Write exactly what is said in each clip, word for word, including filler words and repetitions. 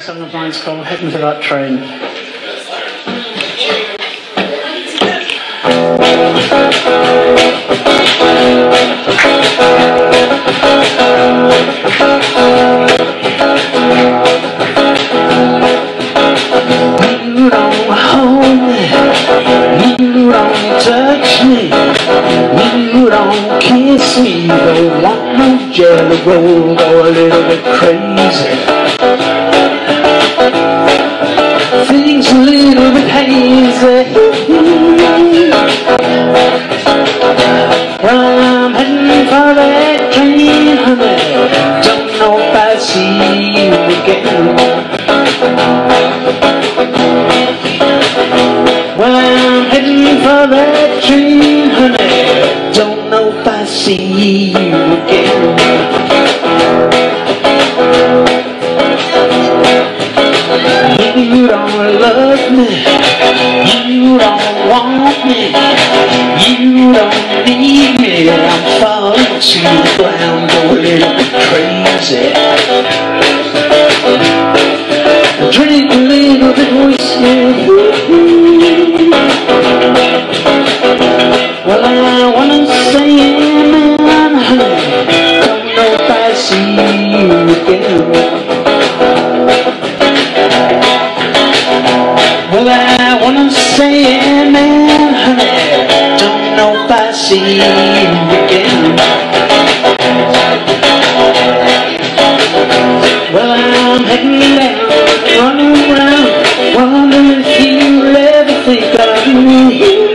Song of mine's called Heading for That Train. You don't hold me, you don't touch me, you don't kiss me, don't want no jelly roll, go a little bit crazy. Things a little bit hazy. Well, I'm heading for that train, honey. Don't know if I see you again. Well, I'm heading for that train, honey. Don't know if I see you again. You don't love me, you don't want me, you don't need me. I'm falling to the ground, go a little bit crazy. Drink a little bit whiskey. Well, I wanna say amen, honey. Don't know if I see you again. Well, I wanna say amen, honey. Don't know if I see you again. Well, I'm heading down, running around, wondering if you'll ever think of me.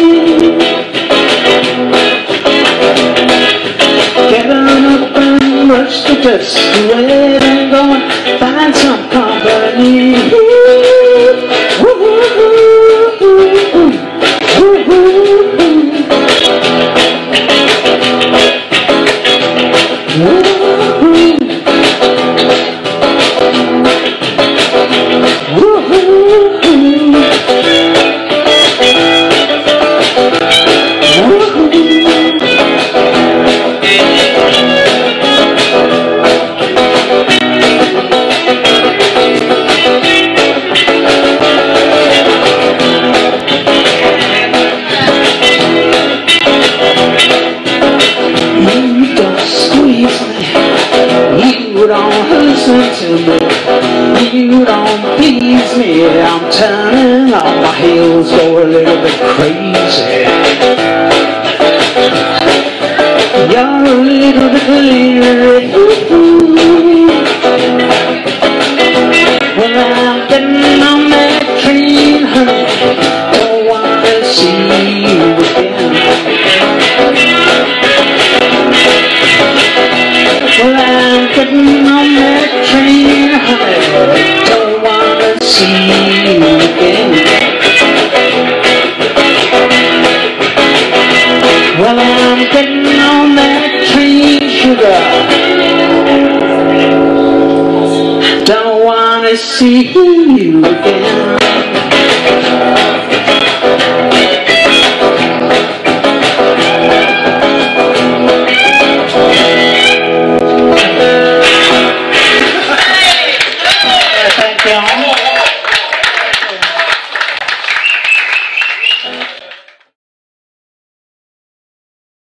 Get on up and brush the dust away and go and find some company. You don't listen to me, you don't please me. I'm turning on my heels, go a little bit crazy. You're a little bit leery. Well, I'm getting on that train, honey. Don't wanna see you again. Well, I'm getting on that train, honey. Don't wanna see you again. Well, I'm getting on that train, sugar. Don't wanna see you again.